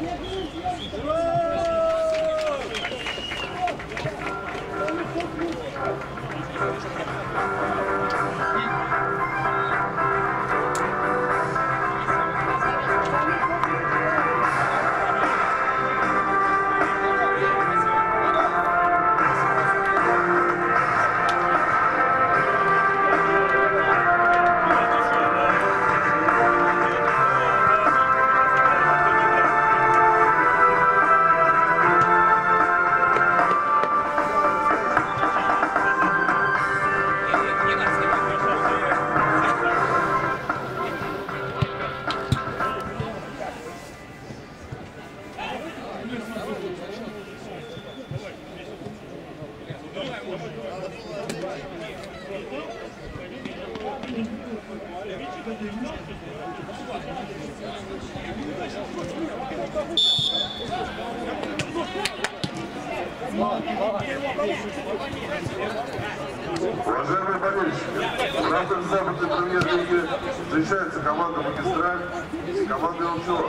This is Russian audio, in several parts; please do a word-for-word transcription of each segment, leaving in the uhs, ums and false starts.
Уважаемые болельщики, в рамках западной премьер-лиги встречается команда «Магистраль» с командой «Волчева».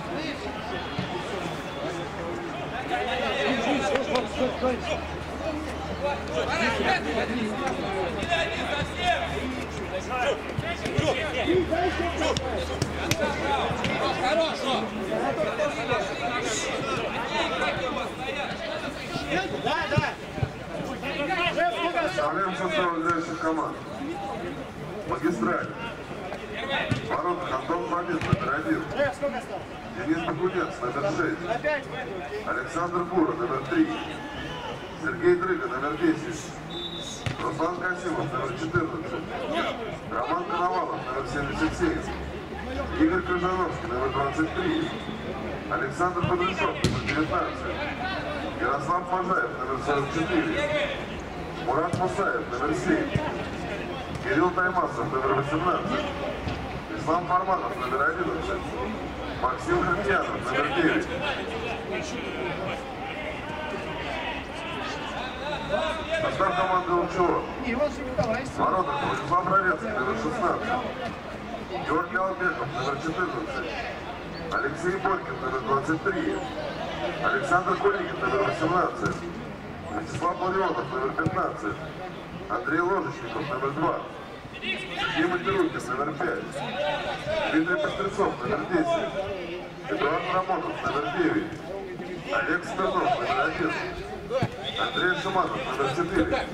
Представляем состав играющих команд. «Магистраль». Воротах Антон Мамед, номер один. Денис Бакунец, номер шесть. Александр Бура, номер три. Сергей Дрыга, номер десять. Руслан Касимов, номер четырнадцать. Роман Коновалов, номер семьдесят семь. Игорь Крыжановский, номер двадцать три. Александр Подрышов, номер девятнадцать. Ярослав Пожаев, номер сорок четыре. Мурат Мусаев, номер семь. Кирилл Таймасов, номер восемнадцать. Ислам Фарманов, номер одиннадцать. Максим Хартьянов, номер девять. Состав команды «Волчева». В воротах Владислав Ровецкий, номер шестнадцать. Георгий Албеков, номер четырнадцать. Алексей Борькин, номер двадцать три. Александр Куликин, номер восемнадцать. Вячеслав Ларионов, номер пятнадцать. Андрей Ложечников, номер два. Дима Берукин, номер пять. Дмитрий Пестрецов, номер десять. Эдуард Рамонов, номер девять. Олег Смирнов, номер один. Андрей Шуманов, номер четыре.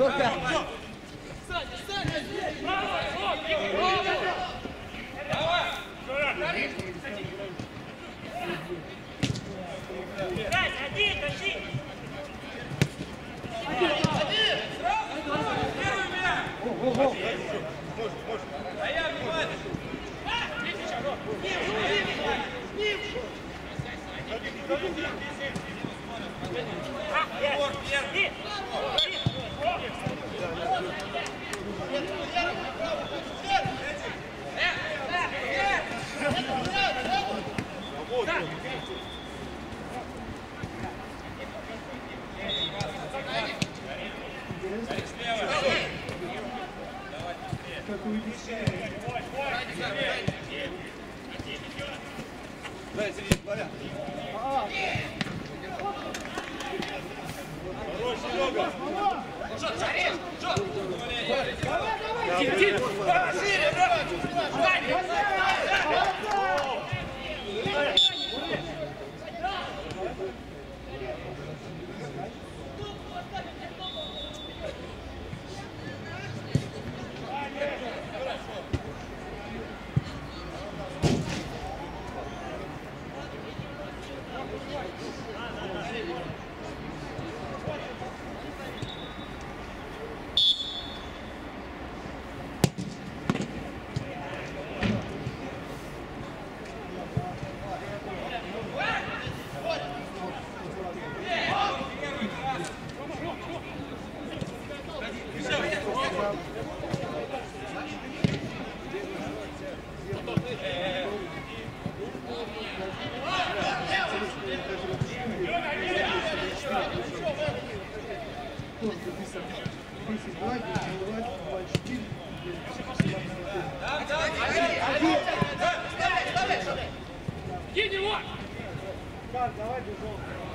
Как, давай, бежал.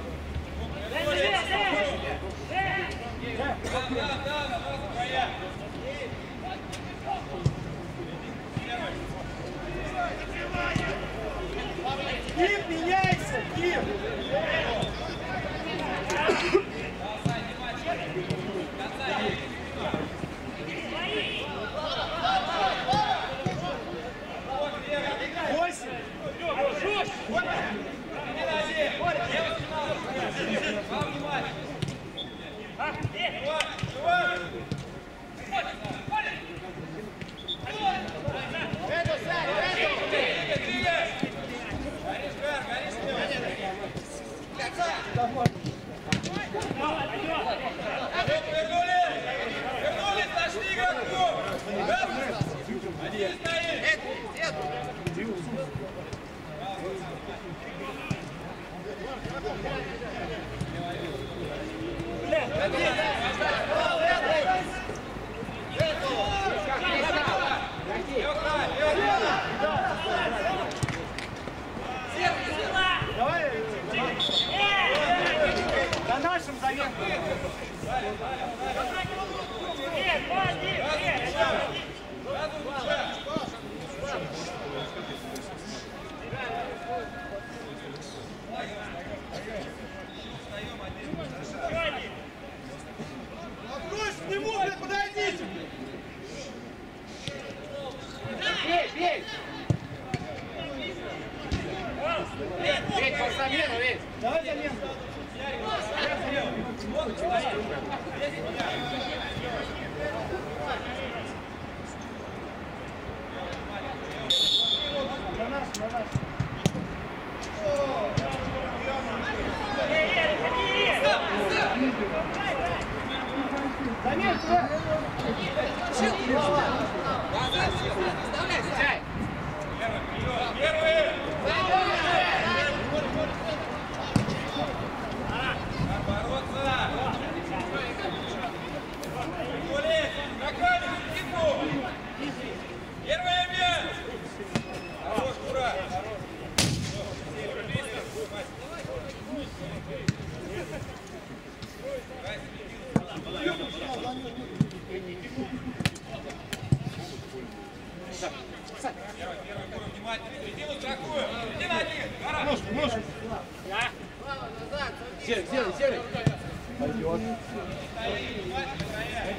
Кип, меняйся, Кип! Восемь! За нашим заем. Откройся к нему, блядь, подойдите! Бей, бей! Ведь, по замену, ведь! Давай замену! На наш, на наш. Замен, туда! Вставляй! Первый! Первый мяч! Хорош, ура! Первый, первый, первый, внимательно. Середину такую. Середина один. Гора. Ножку, ножку. Серый, серый, серый. Пойдет. Внимательно, стоять.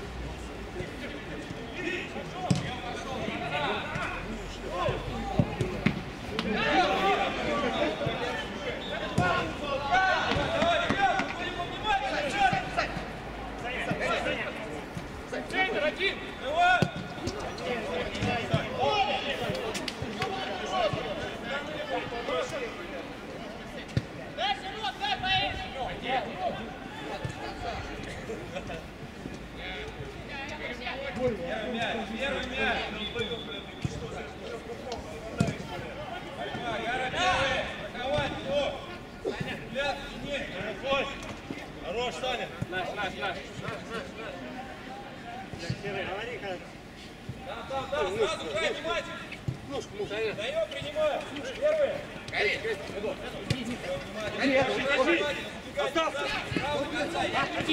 Первый мяч, первый мяч. Гора первый. Атаковать, кто? Взгляд, нет. Хорош, Саня. Наш, наш, наш. Серый, говори, как. Там, там, там, сразу играй, внимательно. Даем, принимаем. Первый. Гори, гори. Остался. Право до конца.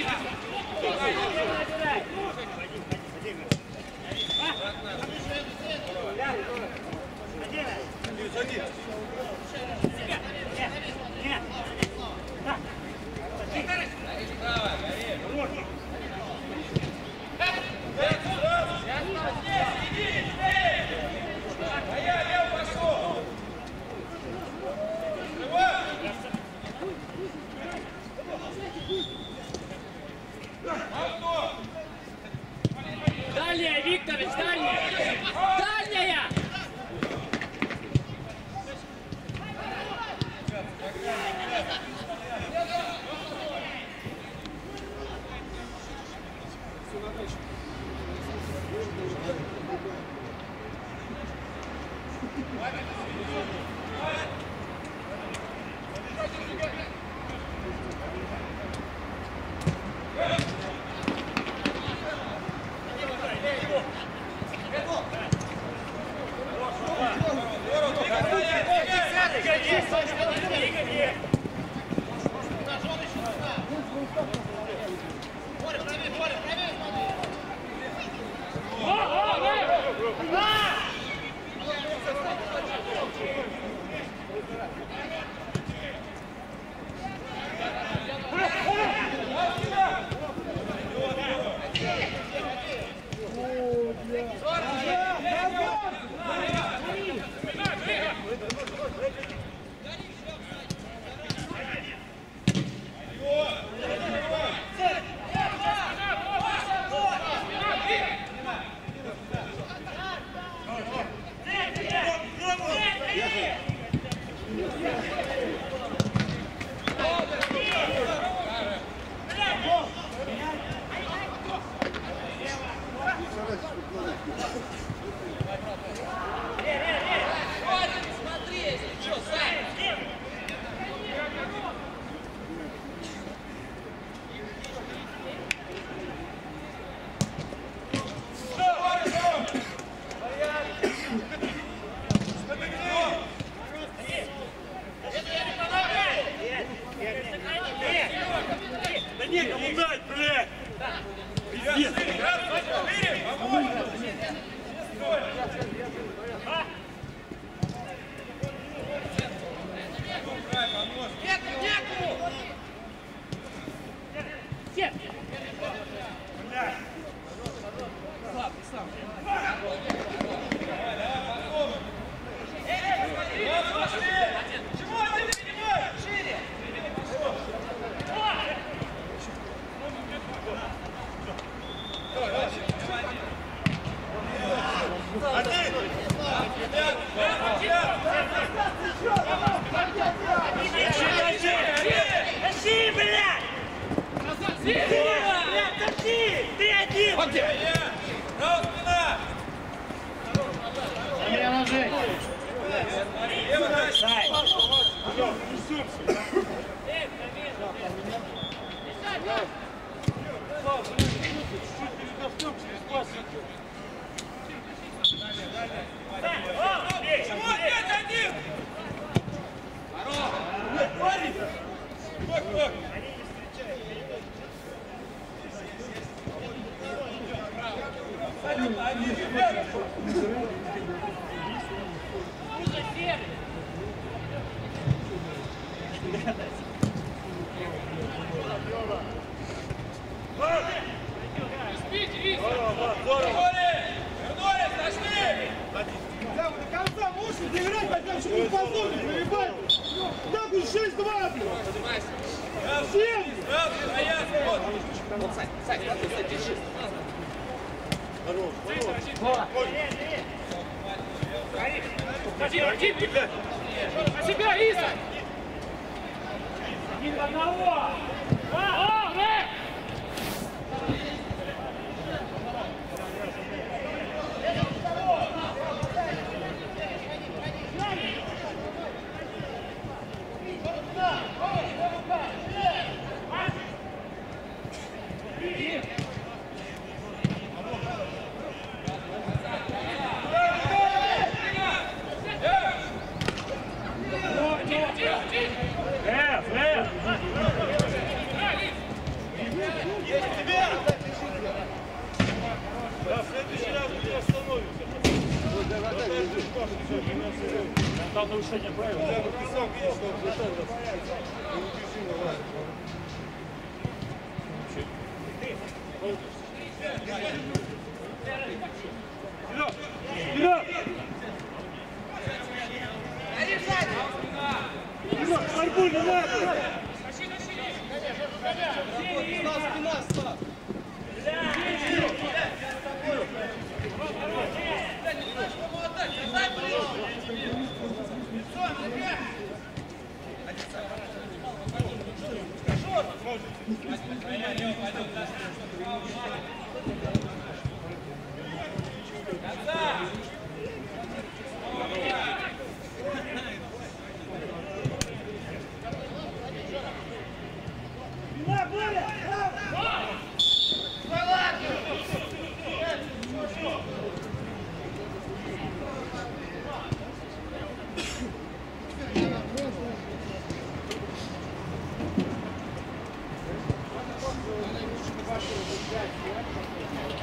Право, гори. А я лево пошел. Авто! Thank you.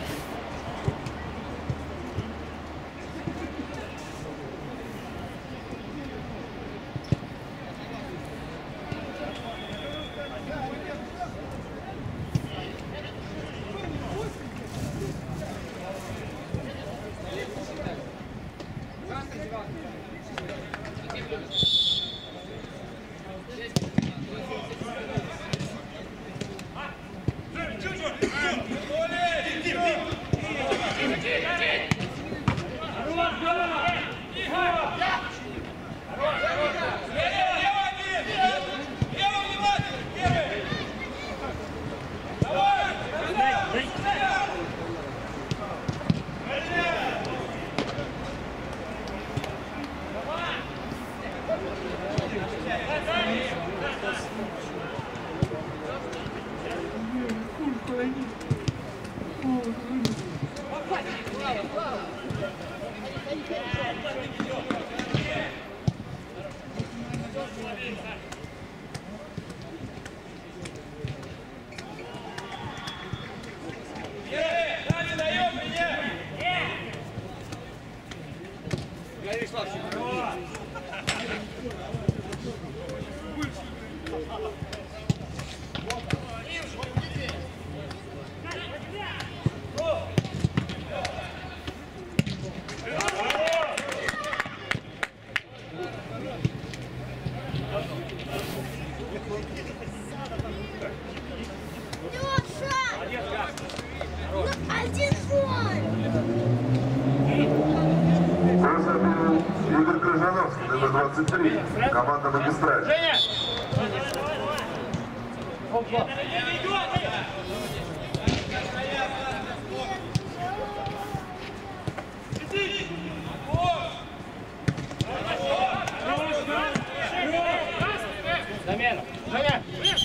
Игорь Крыжановский, номер двадцать три, команда «Магистраль». Замена! Замена!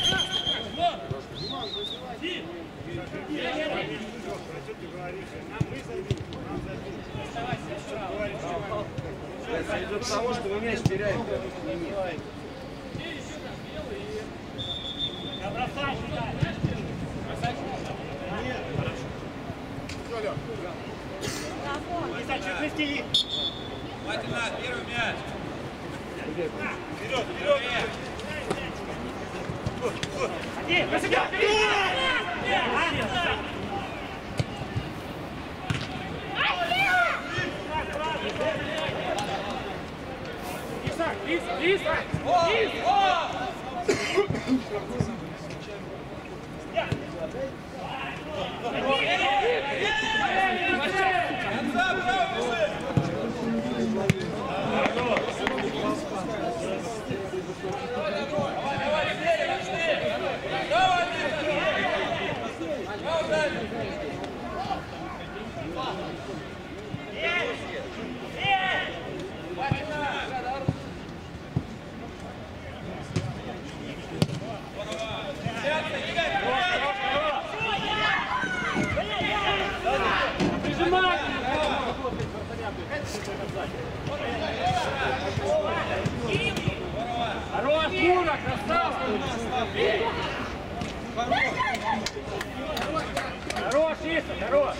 Идет к тому, что мы мяч теряем. Хватит нас, первый мяч. Вперед, вперед! Один, на себя! Лис, лис, лис! Хорош, Мура, красава! Хорош, Иса, хорош!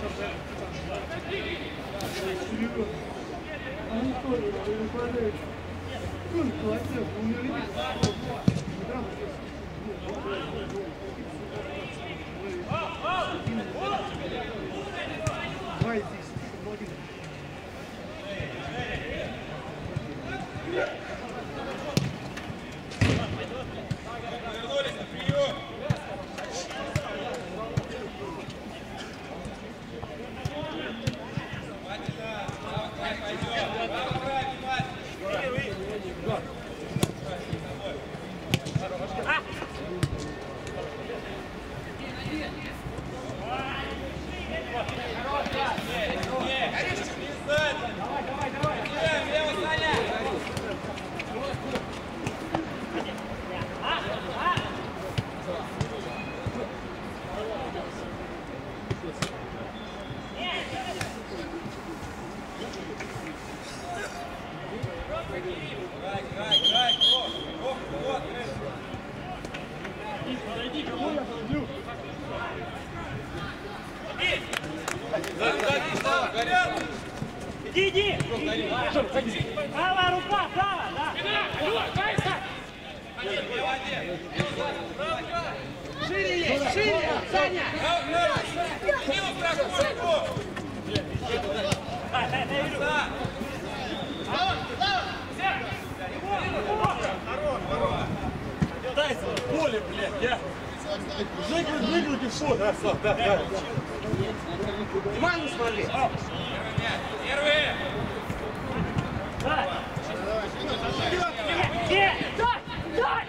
Вернулись на прием. Иди, иди! Правая рука, правая, да! Шире есть, шире! Саня! Тайсон, поле, блядь, я... Выглядит в шот, да, да, да. Внимание смотри! Первый! Дай! Дай! Дай!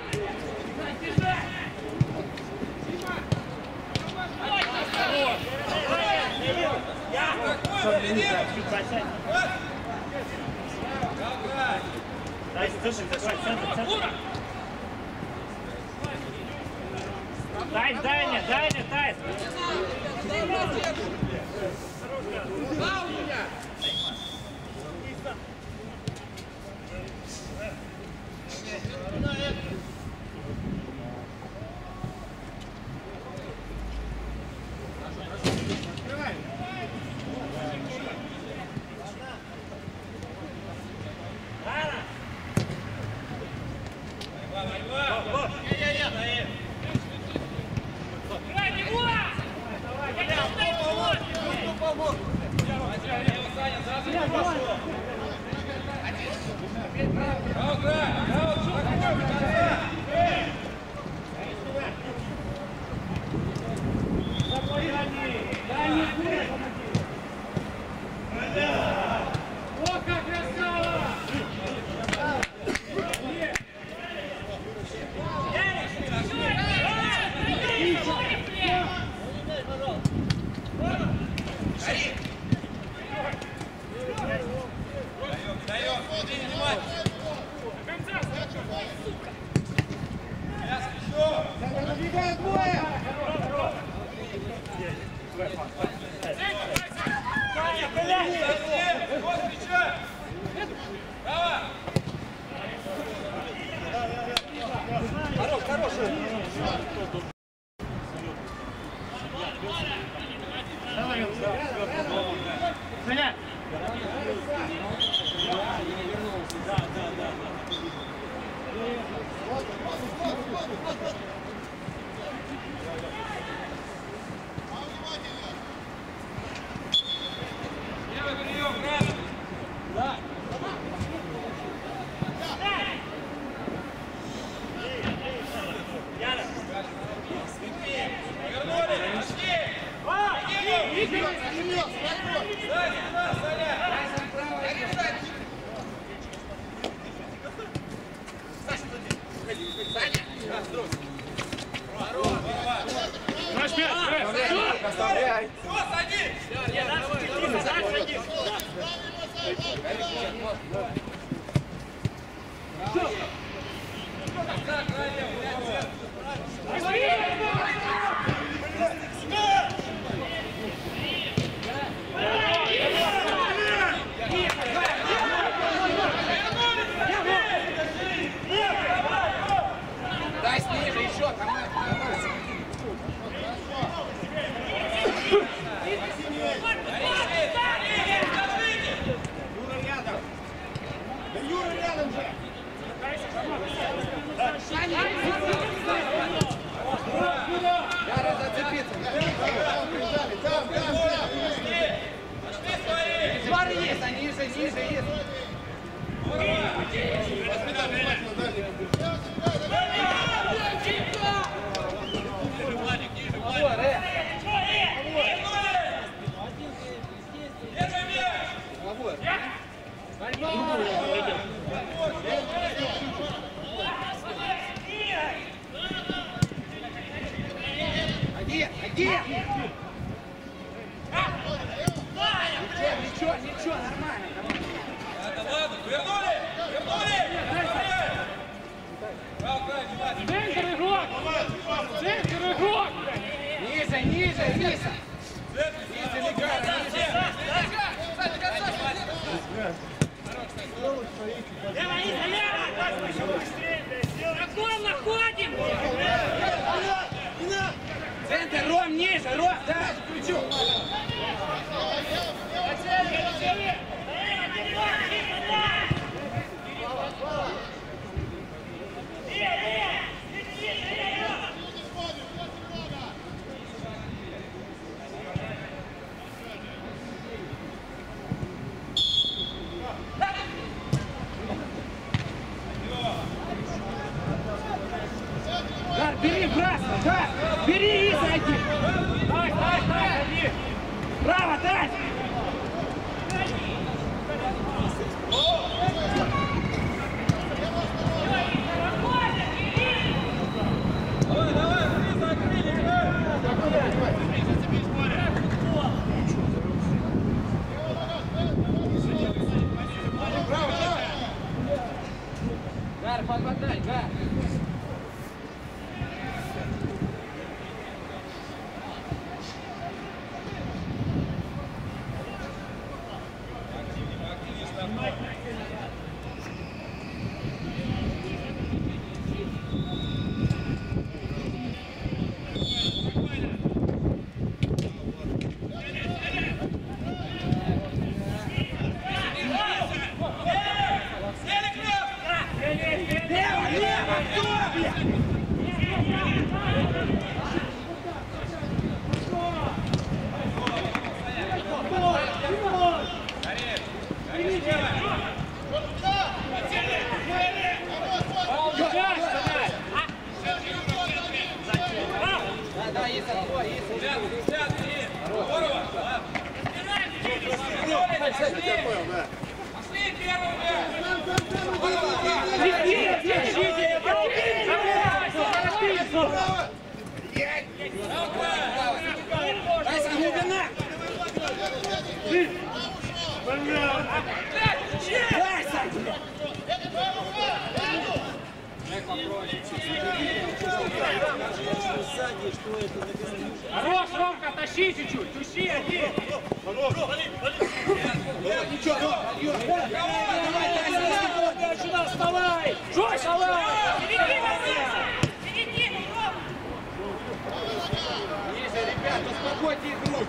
Дай, слушай, закрой, центр, центр. Дай, дай мне, дай мне, дай. Бери, красный, да! Бери и зайди! Дай, дай, дай, иди! Право, дай! Давай, давай, ты закрыли! Гар, подмотай, Гар! Пошли первыми! Хорош, Ромка, тащи чуть-чуть, тащи один. Ничего, давай, сюда вставай. Жой, вставай. Ниже, ребят, успокойте игру.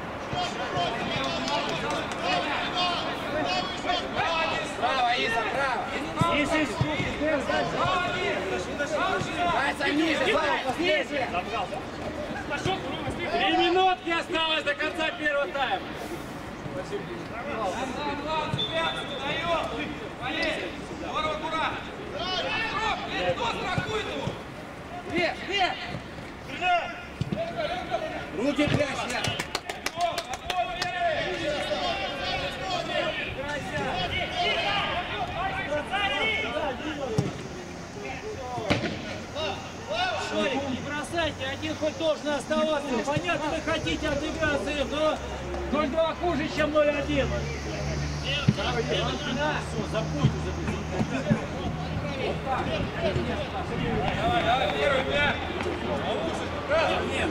Право, Иса, право. Иса, Вася, ниже, Слава, ниже. три минутки осталось до конца первого тайма. Здорово, Кура! Кто страхует его? Вверх, вверх. Руки прячь. Шорик, не бросайте, один хоть должен оставаться. Понятно, вы хотите отыграться им, но ноль два хуже, чем ноль один. Давай, давай, первый мяч! Нет!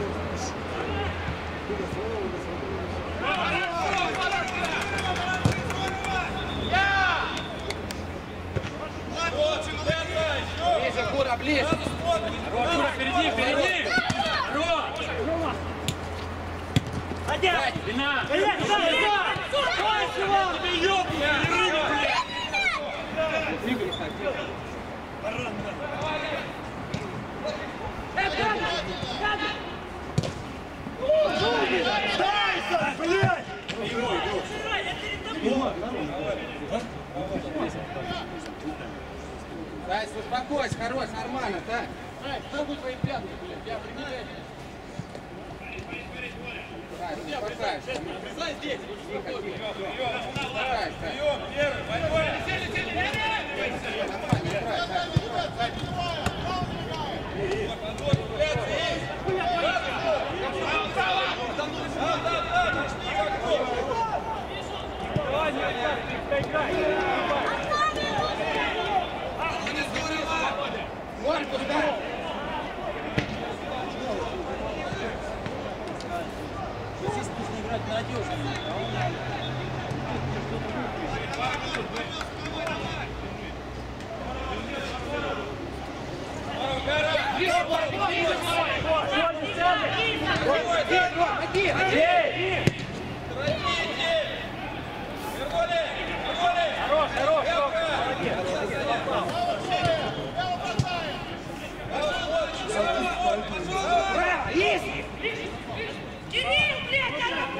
Ближе, Кура, ближе. Кура, впереди, впереди! Рома! Один! Вина! Блядь, да, да! Дальше вам! Тебе ёбну! Двигали хотел. Дайся, блядь! Дайс, успокойся, хорош, нормально, так? Пробуй твои пятки, блядь, я примеряю. Дайс, успокойся. Бросай здесь! Успокойся. Прием, первый, больной! Вон куда? Здесь нужно играть надежно. Хорош, хорош, Браво, есть! Кирилл, блядь,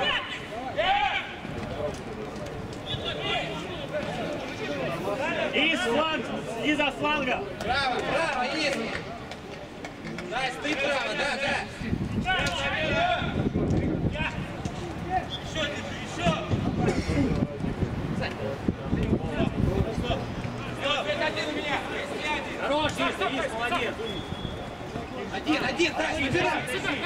из фланга, из-за фланга. Браво, браво, есть! Дайс, ты право, да, да. Еще, еще! Один у меня! Хорош, есть, есть, молодец. Один, один, Дайс, выбирай.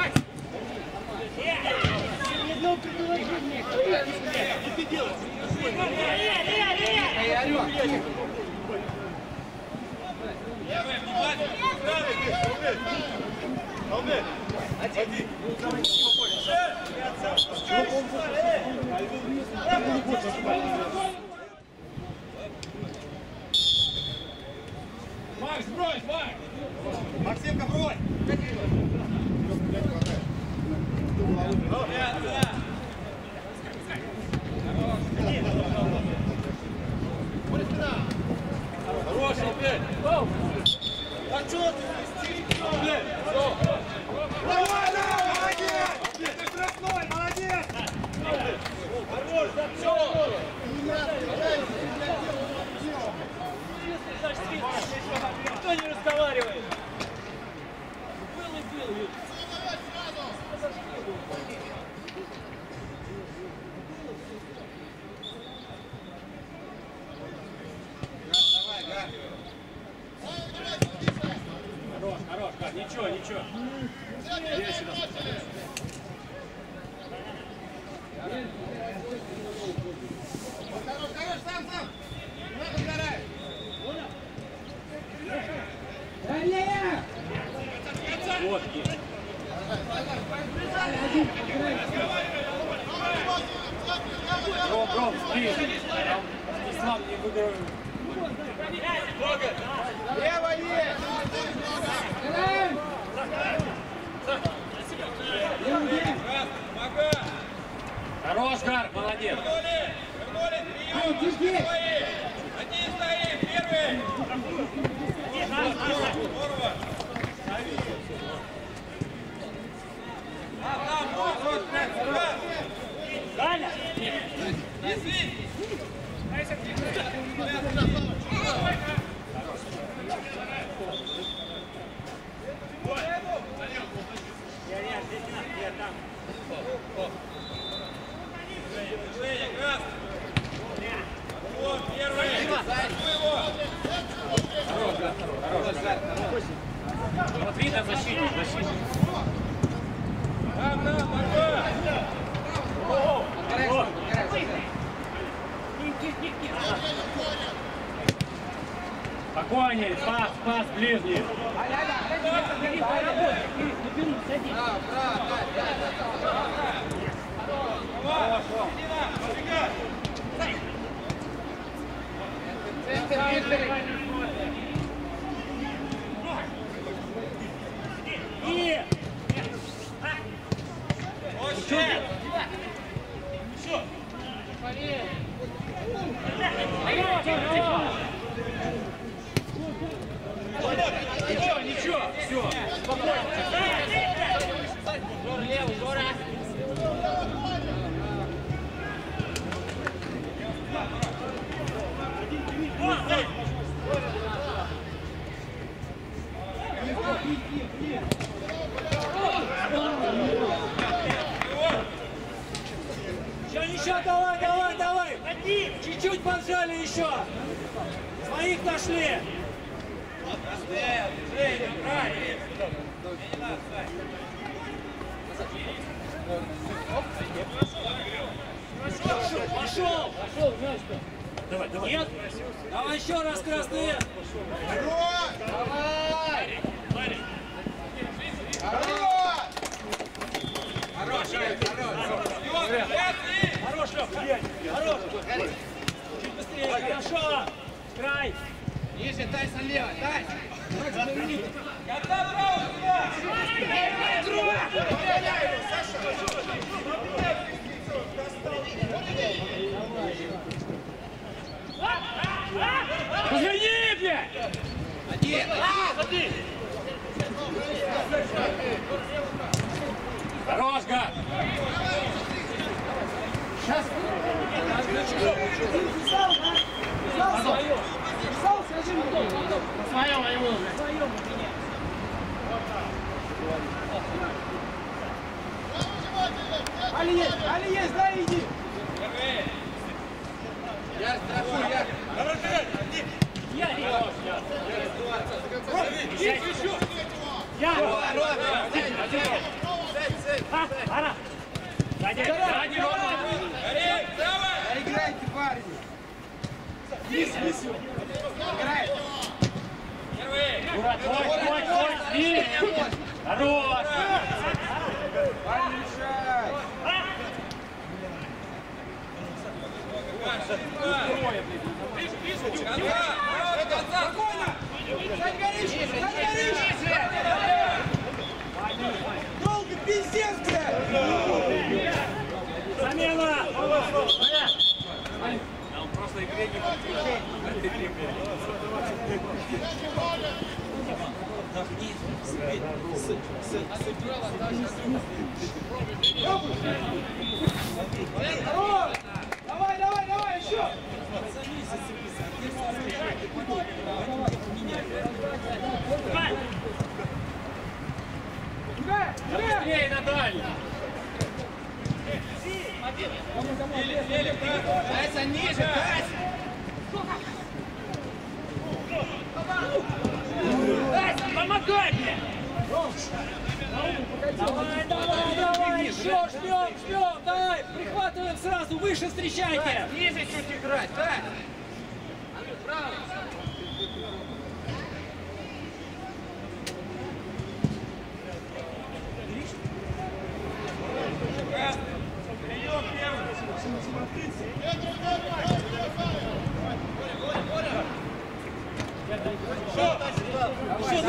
Эй, орёт. Первый, внимательно! Макс, брось, Макс! Максимка, брось! Хороший опять! А что что? Блядь! Нормально! Молодец! Ты штрафной, молодец! Хорош, да все! Никто не разговаривает! Был и был! Хорош, хорош, Гад, ничего, ничего. Я сюда. Хорош, хорош, сам, сам! Надо вторая! Вот, есть. Ром, Ром, спи. Ислам не выиграл. Лево есть! Хорош, Гар, молодец. Вернули! Вернули! Прием! Один стоим! Первый! Здорово! Там, там, вот, вот, сюда! Далее! Неси! Женя, крас! Вот, первый! Вот видно защитник, защитник. Там, там, борьба! Спокойнее, пас, пас, ближний. И! Ничего, ничего, все, спокойно. Левый, Жора! Еще, еще, давай, давай, давай! Чуть-чуть поджали еще! Своих нашли! Пошел! Пошел, мяч-то! Давай, давай. Нет? Давай еще раз, красный! Давай! Хорош, Хорош, Лёх, хорош! Чуть быстрее, хорошо! Край! Ниже, Тайсон лево, Тайсон! Когда право сюда! Разверни, блядь! Один! Один! Хорош, Гад! Своем его! Своем Али есть, Али есть, да, иди! Я страхую, я! Я! Я! Я! А, Ара! Сзади, сзади, Рома! Горей, давай! Играйте, парни! Вниз, вниз! Играй! Первый! Мурат, твой, твой, твой! И! Хорош! Помешай! Конца! Конца! Спокойно! Ниже, ниже! Долго, пиздец, блядь! Замена! А он просто игре не Давай, давай, давай, еще! Быстрее на дальний! Дайся ниже, дайся! Дайся, помогай мне! Давай, давай, давай, еще ждем, ждем, давай, прихватываем сразу, выше встречайте! Ниже чуть играть, да? Право! Прием первый! Еще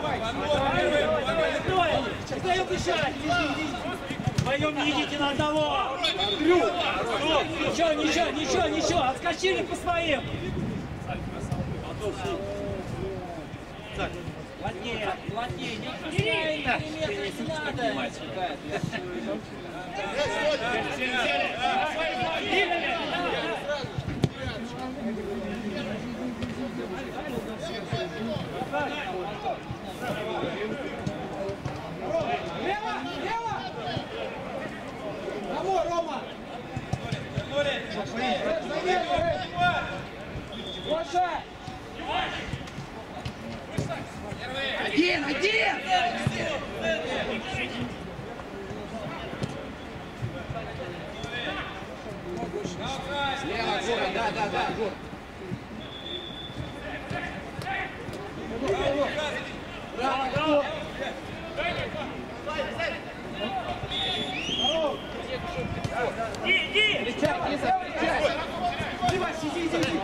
двое! Вдвоем дышать! Вдвоем не идите на одного! Ничего, ничего, ничего, ничего! Отскочили по своим! Плотнее, плотнее, не пускай, не надо! Лево, лево! Домой, Рома! Больше! Один, один! Слева, Гора, да, да, да, Гор. Браво, браво! Иди, иди! Встречай, не встречай! Давай, сиди, иди!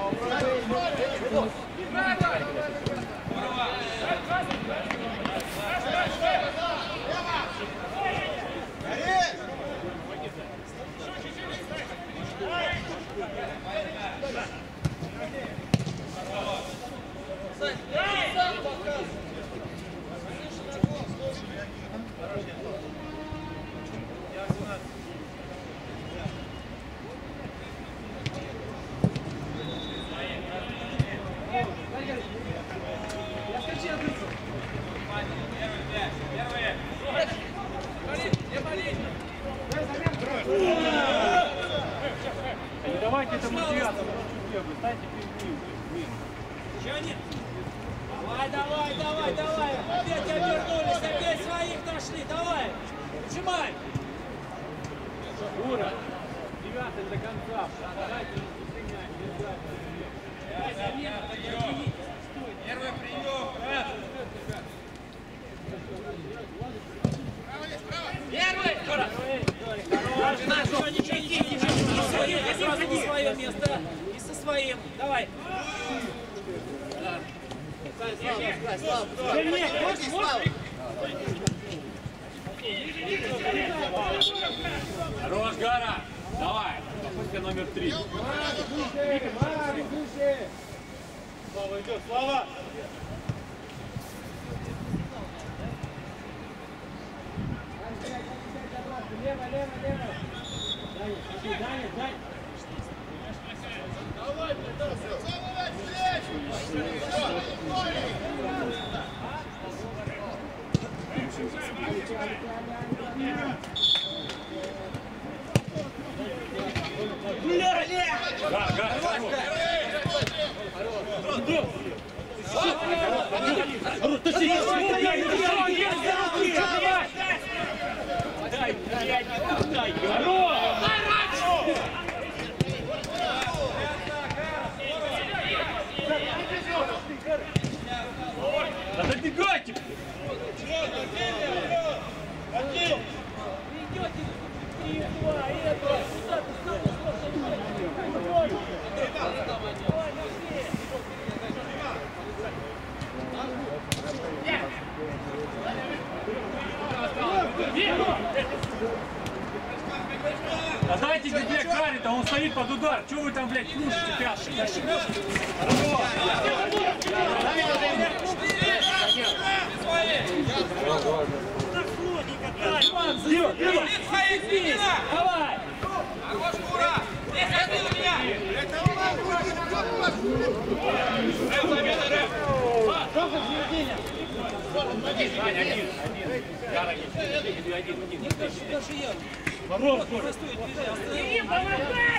Давайте это мотивацию. Станьте перед ним. Давай, давай, давай, давай! Опять обернулись, опять своих нашли, давай! Сжимай! Ура! Девятый до конца. Первый прием. Первый! Ничего, ничего, ничего, ничего, сразу на свое место и со своим. Давай. Хорош, Гара! Давай! Попытка номер три. Слава идет, Слава! Лево, лево, лево. Дай, дай, дай. Давай, блядь, Бля, бля! Гар, Гар, хорош! Дай, дай, дай, хорош! Да добегайте! Идете, три, два, и это, сюда, Да дайте тебе Карри-то, он стоит под удар. Чего вы там, блядь, кружите пяши? Свои! Слева, слева! Давай! Хорош, Ура! Здесь один у меня! Рэп, замена, рэп! Только в середине! Один, один, один. Один, один. Ворон, Иди, помогай!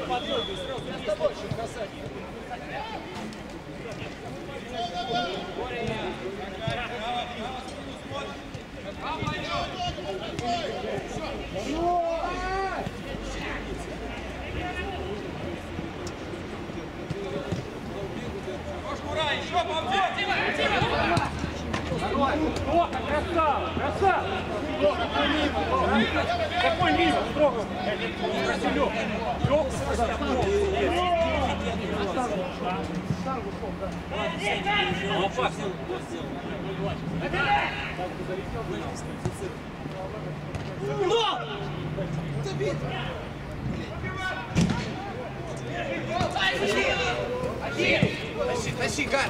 Хорош, Ура! Еще помни! О, красава! Красава! Какой мимо? Строго! Лёг! Лёг! Опасно! Но! Забит! Тащи, тащи, Гар!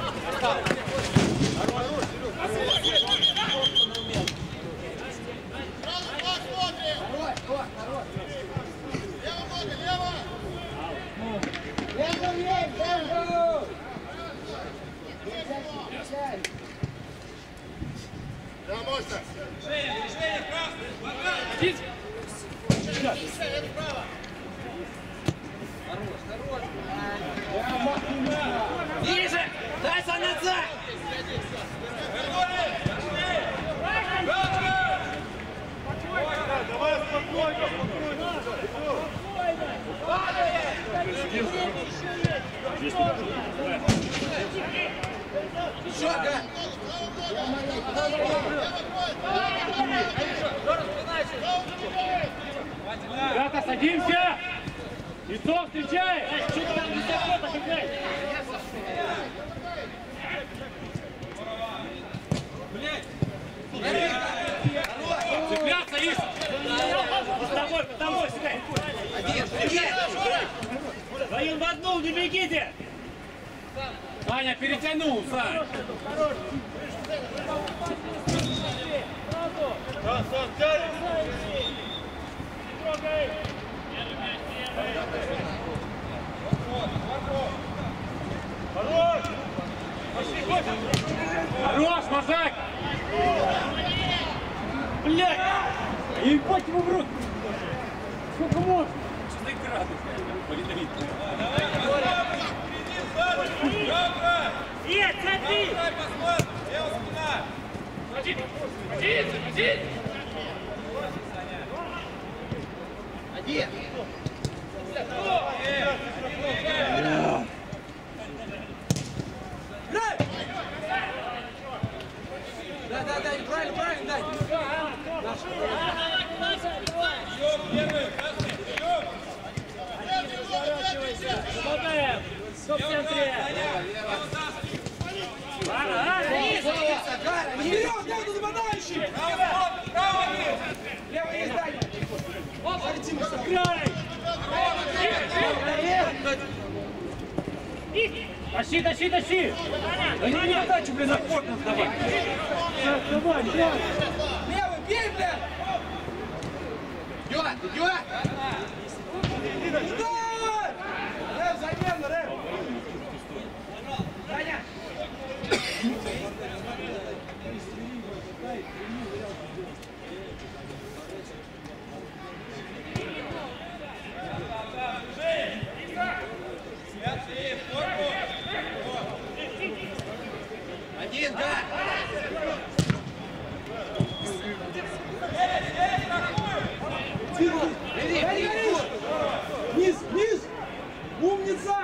Да, можно. Движение, движение, красный! Хватай! Ниже! Дай санаться! давай спокойно, спокойно. Еще, Гар! Ребята, садимся! Лицо встречай! Что ты там высоко пошагай? Цепляться, Ис! С тобой, с тобой, сюда! Один, один! Двоим в одну, не бегите! Аня, перетянул, Сань! Сан, Сан, тянет. Хорош! Пошли, Кофе! Хорош, Мазак! Блядь! Ебать его в рот! Сколько можно? шестьдесят градусов. Полетовит. Нет, смотри! Дай посмотрим! Лево спина! Один, один, один. Один! Да, да, да, правильно, правильно, дай! Съем первый, красный! Съем! Работаем! Стоп в центре! Ара, ара! Вперед, дай тут нападающий! Право, право! Лево есть, дай! Край! Тащи, тащи, тащи! Да не подачу, блин, на порт нас давай! Давай, давай! Левый, бей, блядь! Идет, идет! Удар! Рэп, замена, рэп! Саня! Один, Гар! Бери, бери! Низ, низ! Умница!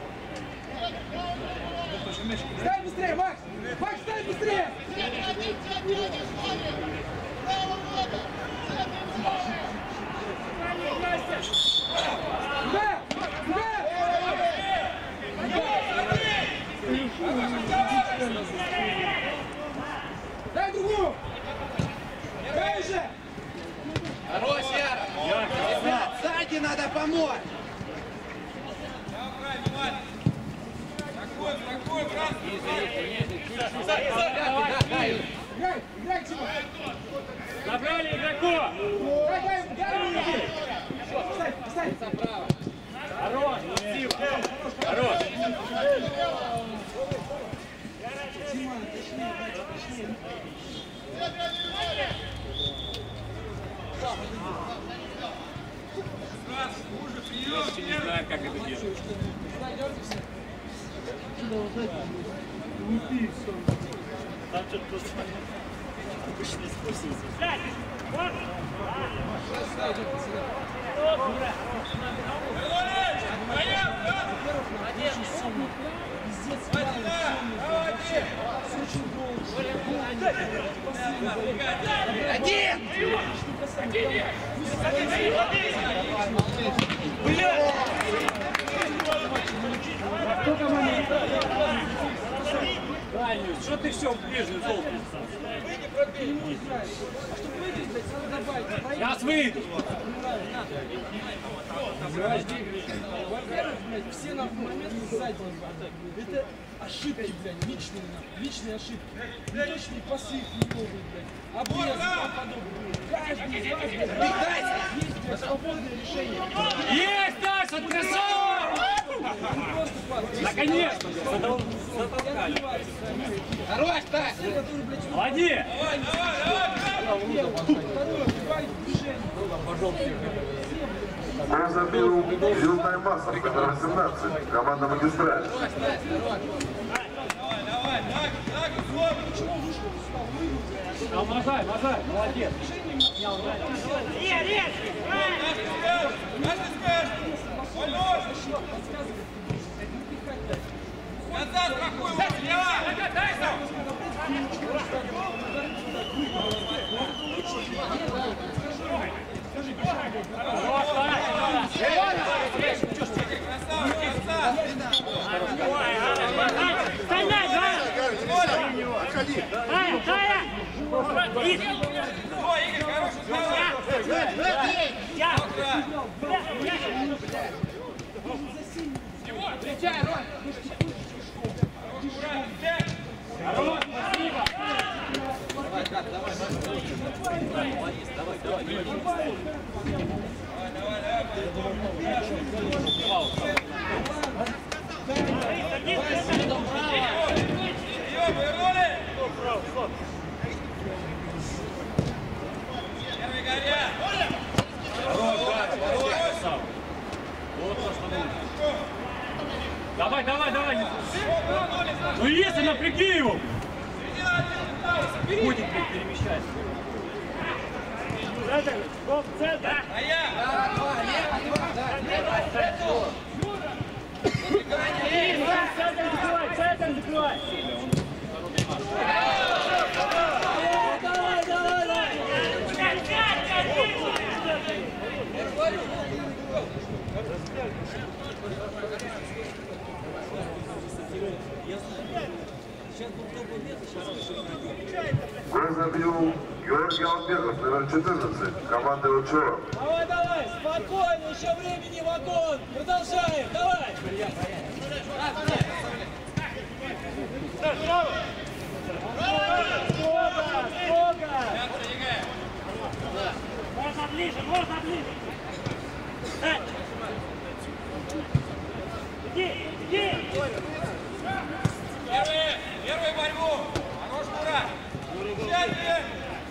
Стай быстрее, Макс! Макс, стай быстрее! Да! Да! Дай другую! Дай же! Хорош, Яра! Ребят, сзади надо помочь! Край, внимательно! Такой, такой, красный! Играй, играй! Забрали игроков! Хорош, красиво! Хорош! Я не знаю, как это делать. Там что-то просто обычно используется. Один! Дальнюю, что ты все в ближнюю золоту? Сейчас выйду. Во-первых, блядь, все на моменты сзади. Это ошибки, блядь, личные, личные ошибки. Неточные пасы хуёвые, блядь. Обрезы, там подобные. Каждый из вас, блядь, есть, блядь, свободное решение. Есть, Даша, красава! Наконец-то! Затолкали. Хорош, Тась! Молодец! Гол забил Юлтай Масов, номер восемнадцать, команда «Магистраль». А, мажай, мажай, молодец! Нет, нет! Назад, какой Встречай, Рон! Хорош, спасибо! Давай, Кат, давай, давай. Молодец, давай, давай, давай. Первый горя! Давай, давай, давай! Ну если напряги его! Будет перемещать. Центр, гоп, центр! А я! Центр закрывай, центр закрывай! Давай, давай, давай! Гол забил Георгий Албеков, номер четырнадцать, команда «Учеба». Давай, давай, спокойно, еще времени вагон. Продолжаем, давай. Сколько, сколько. Можно ближе, можно ближе! Иди, иди! Первый! Первый борьбу! Хорош, Мурат! Сядьте!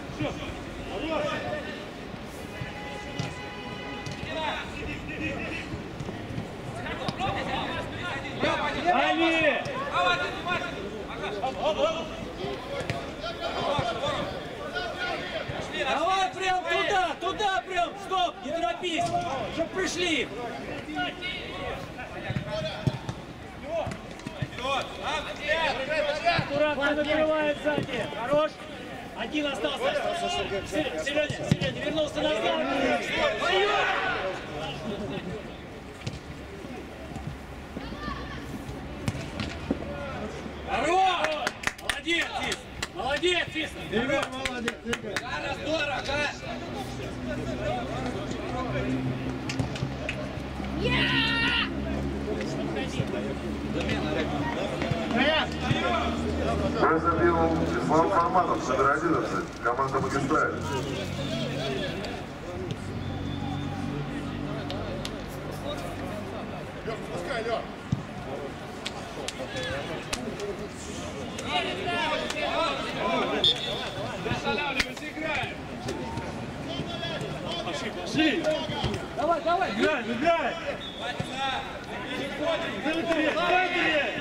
Али! Давай, занимайся! Давай прям туда, туда прям, стоп, не торопись, чтоб пришли. Аккуратно накрывает сзади, хорош. Один остался. Сереня, Сереня, вернулся назад. Хорош! Молодец, Фис! Молодец, Фис! Игорь, молодец, Игорь! Гара, здорово, Гара! Я! Замена, Олег. Бой забил Ислам Фарманов, номер одиннадцать, команда «Магистраль». Пускай, Лёх. Останавливайся, играем! Пошли, пошли! Давай, давай! Играй, играй! Давай, давай!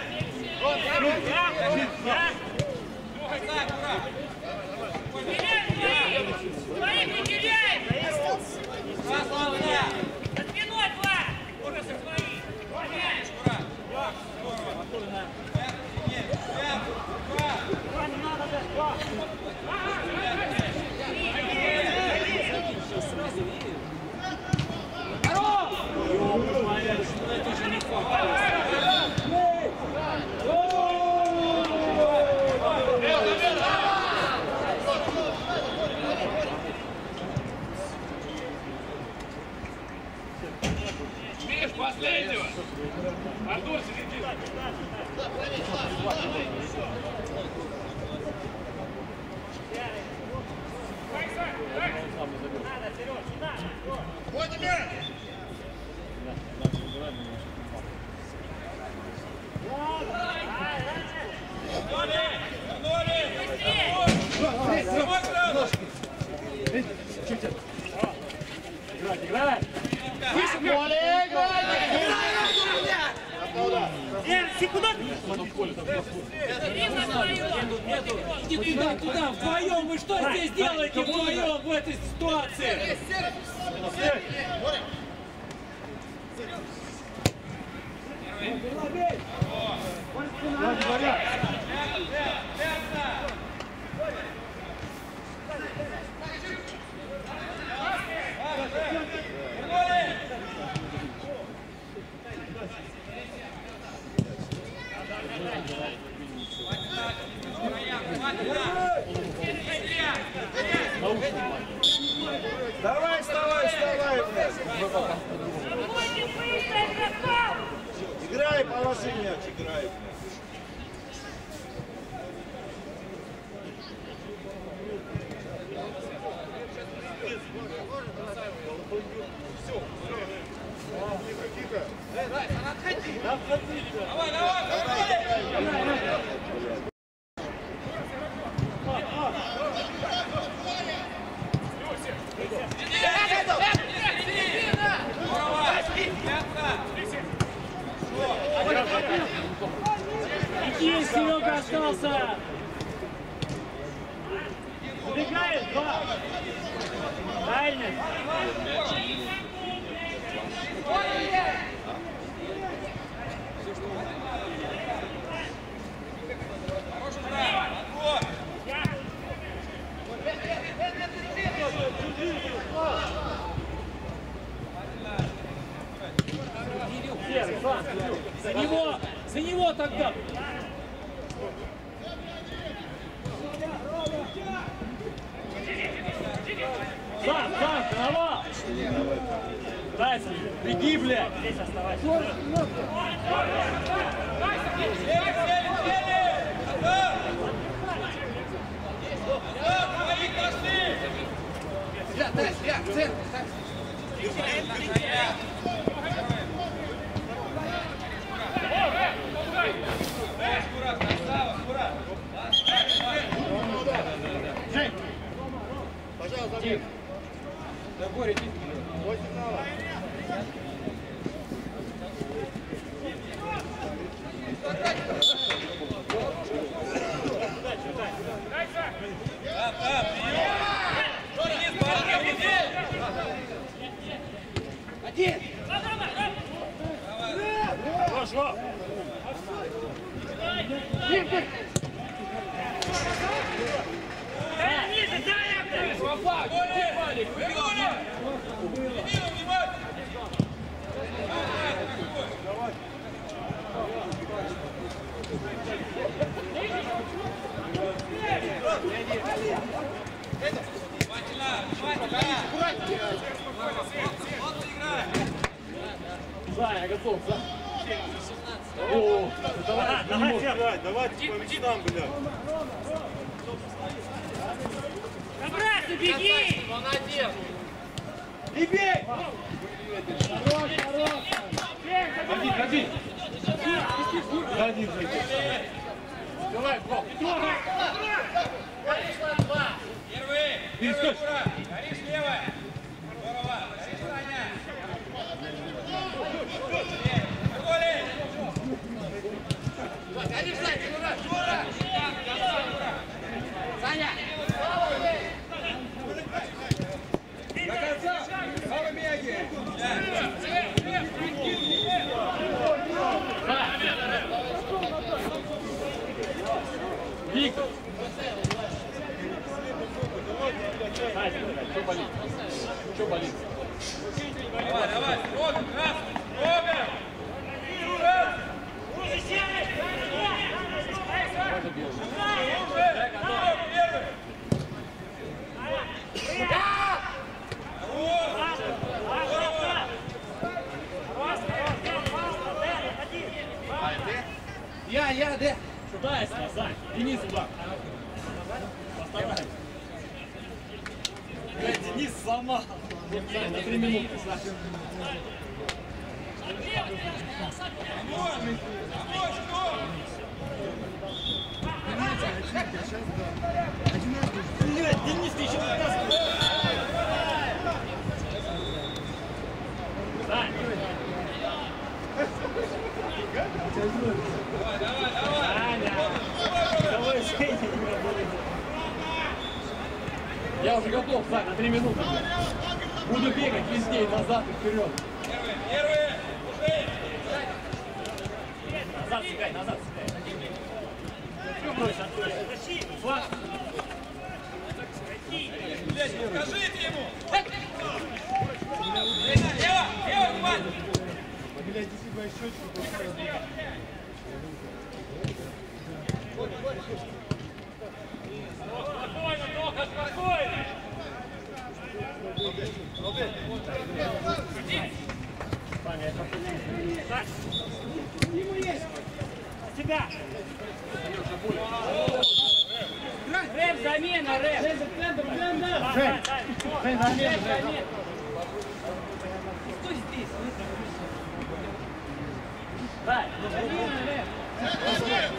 Своих не теряй! За спиной два! Уже со своих! Видишь, последнего! Артур, сиди! Надо, Сереж, не надо! Вот тебе! Играй, играй! Секунду! Иди туда, туда, вдвоем, вы что здесь делаете вдвоем в этой ситуации? Давай, вставай, вставай! Играй, положи мяч, играй. Давай, давай, Иди, Серега остался! Убегаешь, два! Дальность! За него! За него тогда! Сам, сам, голова! Тайсон, беги, блядь! Здесь оставайся. Ля, дай, ля, в центр! Пожалуйста, Тихо! Да, Боря, тихо! Один! Хорошо! Дай ниже, дай! Свобода! Внимание! Да, я готов, да. О, давай, давай, давай, давайте по местам, блядь. Обратно беги! Молодец! И бей! Хорош, хорош. Ходи, ходи. Ходи, ходи. Давай, Бог. Первый! Перескочь. Горишь левая! Здорово! Горишь, Саня! Анатолий! Горишь, Саня! Юра! Юра! Саня! До конца! Слава Мияги! Виктор. Что болит? Что болит? Давай, давай! Робин! Красный! Робин! Юра! Первый! Я, я, да. Сюда, Сань. Денис, сюда. Постарайся. Блядь, Денис сломал. Сань, на три минуты, Саша. Блядь, Денис, ты еще вытаскиваешь. Сань. Давай, давай, давай! Саня. Давай, Женя. Я уже готов, Сань, на три минуты. Буду бегать везде, и назад, и вперед. Первый! Первый! Уже! Назад сигай, назад сигай. Все брось, Антон. Флаг. Блядь, покажите ему! Лево! Лево, внимание! Блядь, если бы еще что-то. Спокойно, Тоха, спокойно. Тебя! Рэп, замена, рэп! Жень, Жень, замена, Жень. Кто здесь? Дай. Замена, рэп!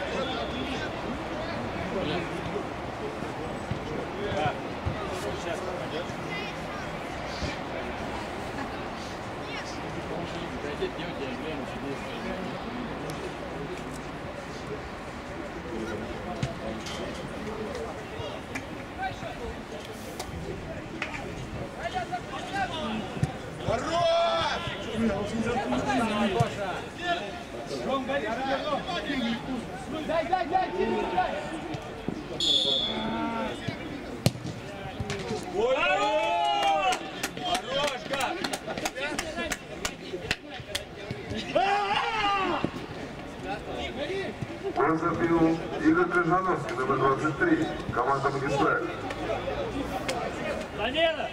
Дай, дай, дай, Кирилл, дай. Хорош! Хорош, как! Он забил Игорь Крыжановский, номер двадцать три, команда «Магистраль». Замена.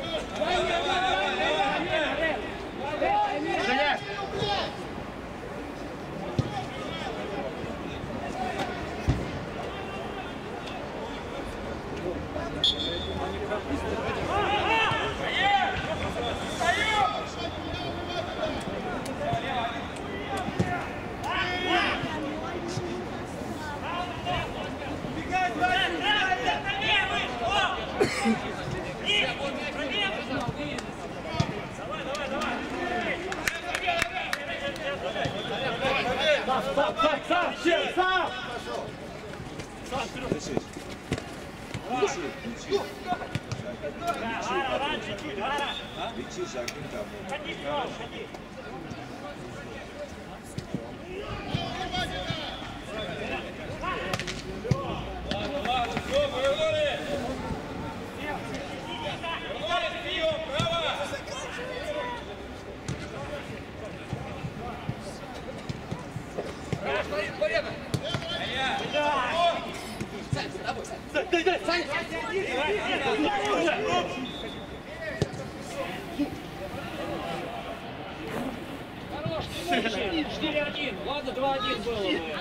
Сам, сам, сам, сам, всем, сам! Сам, вперед! Вара, Вара, чуть-чуть, Вара! Ходи, Пётр, ходи! Ладно, ладно, все, повернули! Повернули, прием, право! Порядок! Сань, с тобой, Сань! Дай, дай, Сань! четыре один, ладно, два один было бы.